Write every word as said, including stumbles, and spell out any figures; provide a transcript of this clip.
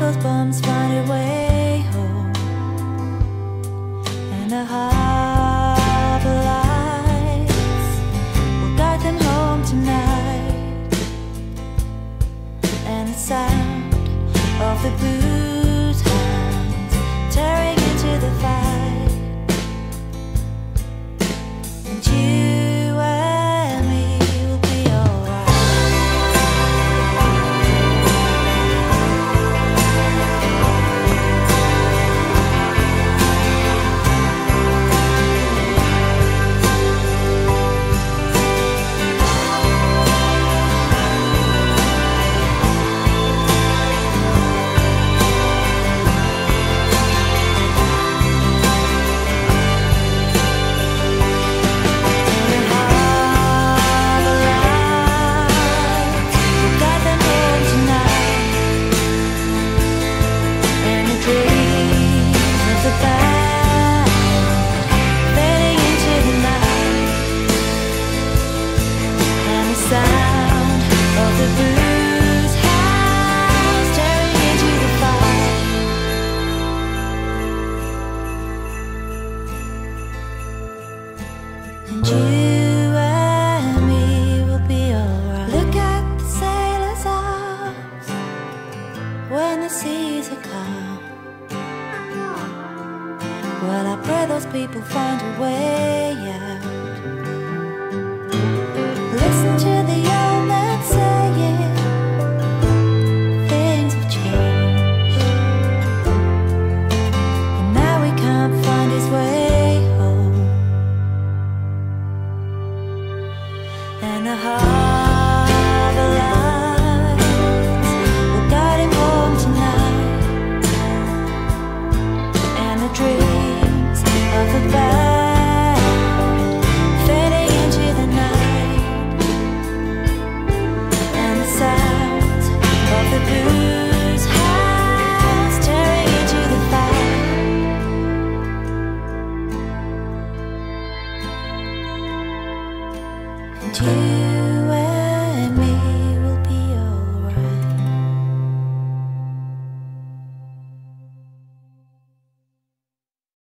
those bums find a way home, and the harbor lights will guide them home tonight, and the sound of the blues hounds tearing into the fight, and you and me will be alright. Sound of the blues house tearing into the fire, and you and me will be alright. Look at the sailor's arms when the seas are calm. Well, I pray those people find a way out. Listen to the